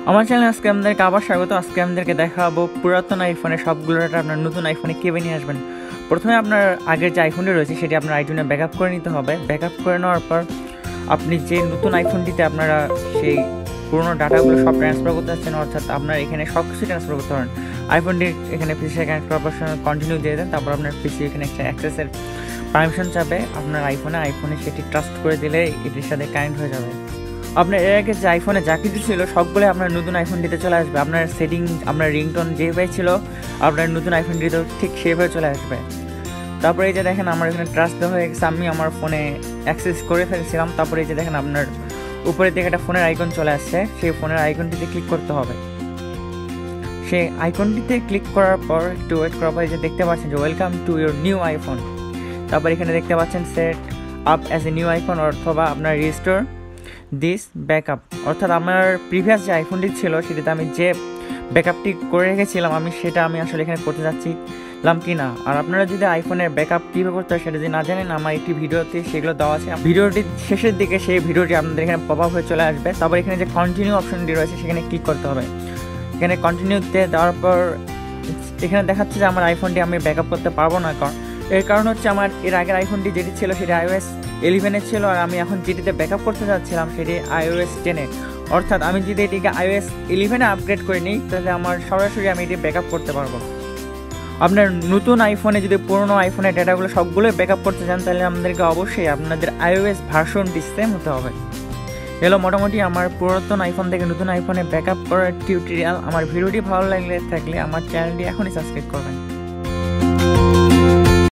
আমার চ্যানেলে আজকে আপনাদেরকে আবার স্বাগত। আজকে আপনাদেরকে দেখাবো পুরাতন আইফোনে সবগুলো ডাটা আপনার নতুন আইফোনে কীভাবে নিয়ে আসবেন। প্রথমে আপনার আগের যে আইফোনটি রয়েছে সেটি আপনার আইফোনে ব্যাকআপ করে নিতে হবে। ব্যাকআপ করে নেওয়ার পর আপনি যে নতুন আইফোনটিতে আপনারা সেই পুরোনো ডাটাগুলো সব ট্রান্সফার করতে চাচ্ছেন, অর্থাৎ আপনার এখানে সব কিছু ট্রান্সফার করতে পারেন। আইফোনটি এখানে পিসি কানেক্ট করার পর কন্টিনিউ দিয়ে দেন, তারপর আপনার পিসি এখানে একটা অ্যাক্সেসের পারমিশন চাবে আপনার আইফোনে সেটি ট্রাস্ট করে দিলে এটির সাথে কানেক্ট হয়ে যাবে। আপনার এর আগে যে আইফোনে যা কিছু ছিল সবগুলো আপনার নতুন আইফোনটিতে চলে আসবে। আপনার সেটিং, আপনার রিংটোন যেভাবে ছিল আপনার নতুন আইফোনটিতেও ঠিক সেভাবে চলে আসবে। তারপরে এই যে দেখেন আমার এখানে ট্রাস্ট দেওয়া হয়ে গেছে, আমি আমার ফোনে অ্যাক্সেস করে ফেলেছিলাম। তারপরে এই যে দেখেন আপনার উপরের দিকে একটা ফোনের আইকন চলে আসছে, সেই ফোনের আইকনটিতে ক্লিক করতে হবে। সেই আইকনটিতে ক্লিক করার পর একটু ওয়েট করার পর এই যে দেখতে পাচ্ছেন যে welcome to your new iPhone. তারপর এখানে দেখতে পাচ্ছেন set up as a new iPhone, অথবা আপনার রিস্টোর দিস ব্যাকআপ, অর্থাৎ আমার প্রিভিয়াস যে আইফোনটি ছিল সেটাতে আমি যে ব্যাকআপটি করে রেখেছিলাম সেটা আমি আসলে এখানে করতে যাচ্ছিলাম কি না। আর আপনারা যদি আইফোনের ব্যাকআপ কীভাবে করতে হয় সেটা যদি না জানেন, আমার একটি ভিডিওতে সেগুলো দেওয়া আছে। ভিডিওটির শেষের দিকে সেই ভিডিওটি আপনাদের এখানে পপ আপ হয়ে চলে আসবে। তারপর এখানে যে কন্টিনিউ অপশনটি রয়েছে সেখানে ক্লিক করতে হবে। এখানে কন্টিনিউতে দেওয়ার পর এখানে দেখাচ্ছে যে আমার আইফোনটি আমি ব্যাকআপ করতে পারবো না, এর কারণ হচ্ছে আমার এর আগের আইফোনটি যেটি ছিল সেটি iOS 11 ছিল, আর আমি এখন যেটিতে ব্যাকআপ করতে যাচ্ছিলাম সেটি iOS 10। অর্থাৎ আমি যদি এটিকে iOS 11 আপগ্রেড করে নিই তাহলে আমার সরাসরি আমি এটি ব্যাকআপ করতে পারবো। আপনার নতুন আইফোনে যদি পুরোনো আইফোনের ডেটাগুলো সবগুলোই ব্যাকআপ করতে চান তাহলে আমাদেরকে অবশ্যই আপনাদের iOS ভার্সনটি সেম হতে হবে। এলো মোটামুটি আমার পুরাতন আইফোন থেকে নতুন আইফোনে ব্যাকআপ করার টিউটোরিয়াল। আমার ভিডিওটি ভালো লাগলে থাকলে আমার চ্যানেলটি এখনই সাবস্ক্রাইব করবেন।